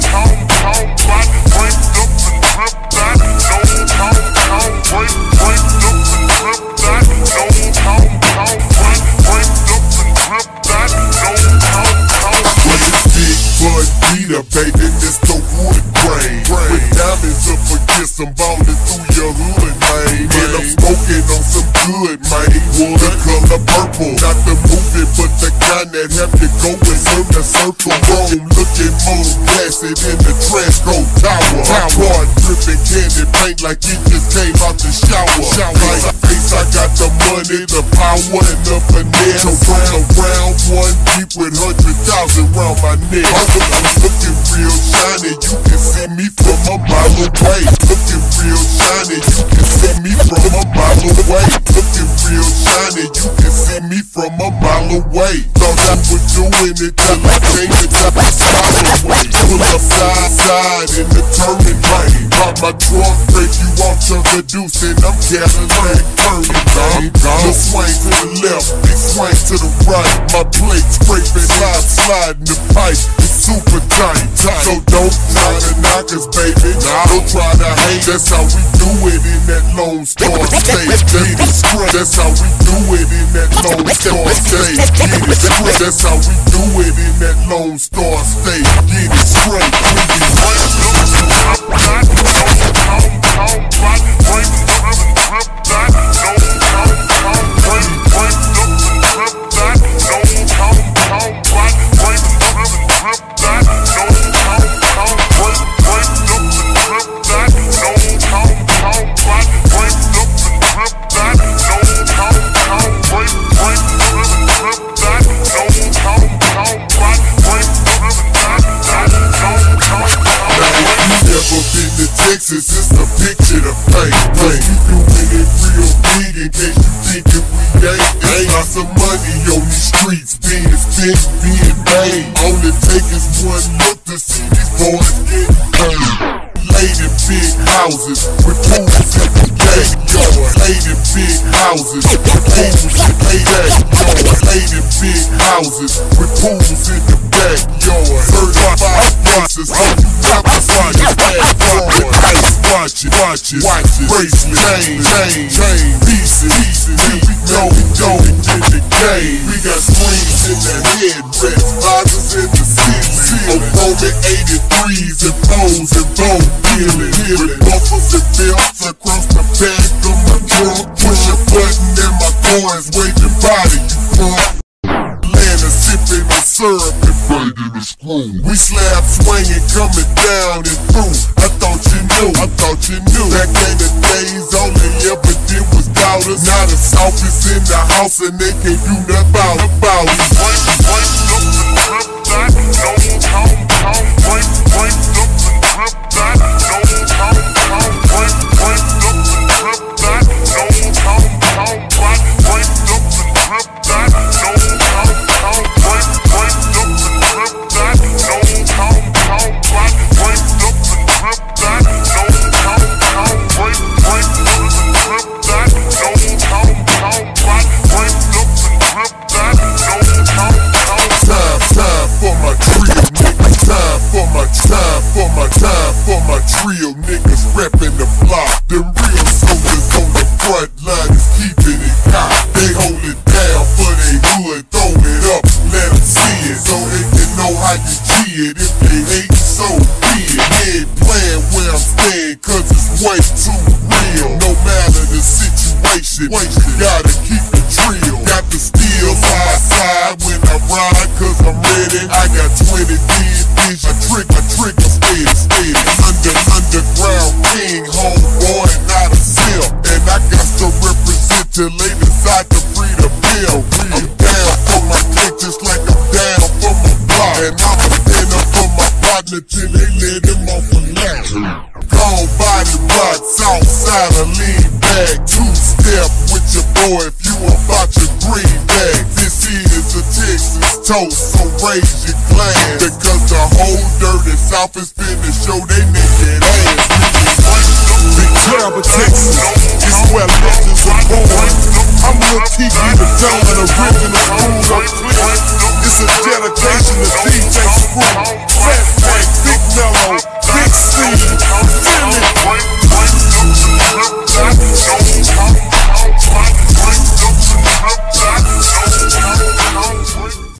Baby, this the wood grain. With diamonds up against some ballin' through your hood, man. And I'm smoking on some good, man. The color purple, not the movie, but the kind that have you going in the circle. Chrome looking more blasted in the Transco Tower. Hard dripping candy paint like it just came out the shower. Like face, I got the money, the power, and the finesse. So round one deep with 100,000 round my neck. I'm looking real shiny, you can see me from a mile away. Looking real shiny, you can see me from a mile away. Looking real shiny, you can see me from a mile away. Thought I was doing it till I changed it to the side away. Pull up side in the turning lane. Pop my trunk, break you off to the deuce, and I'm Cadillac turning. Just swing to the left, big swing to the right. My plate scraping, sliding the pipe. It's super tight. So don't knock the knockers, baby. Don't try to hate. That's how we do it in that Lone Star State. Get it straight. That's how we do it in that Lone Star State. Get it straight. That's how we do it in that Lone Star State. Get it straight. Texas is the picture to paint. You doing it real big in case you thinkin' we ain't. Lots of money on these streets being spent, being made. All it take is one look to see these boys get paid. Laid in big houses with pools in the backyard. Laid in big houses with pools in the backyard. Laid in big houses with pools in the backyard. Certified prices, so you never find it bad. Watch it, bracelet, chain, pieces, here we go in the game. We got screens in the headrest, visors in the ceiling, Opponent 83s and foes and bone dealing. With buffers and belts across the back of my trunk. Push a button and my coins waving body, you punk. Lana sipping on syrup and braiding the screw. We slab swinging, coming down and through. I thought you knew. Back in the days, all they ever did was doubt us. Now the South is in the house and they can't do nothing about it. Real niggas reppin' the block. Them real soldiers on the front line is keeping it cocked. They hold it down for they hood, throw it up, let them see it. So they can know how you G it. If they hate, so be it. They ain't playin' where I'm staying, cause it's way too real. No matter the situation, you gotta keep it real. Got the steel on my side when I ride, cause I'm ready. I got 20 DVs, a trick, steady. Underground king, homeboy, not a seal. And I got to represent till they decide to free the bill. I'm down for my clique just like I'm down for my block. And I'ma stand up for my partner till they let him off a latch. Gone body rock, south side of lean back. Two-step with your boy if you about your greenback. This is a Texas toast, so raise your glass. Because the whole dirty South is finna show they naked ass. Big Terrible, Texas is where legends are born. I'm Lil Kiki, the Don, original school of clear. It's a dedication to DJ Screw.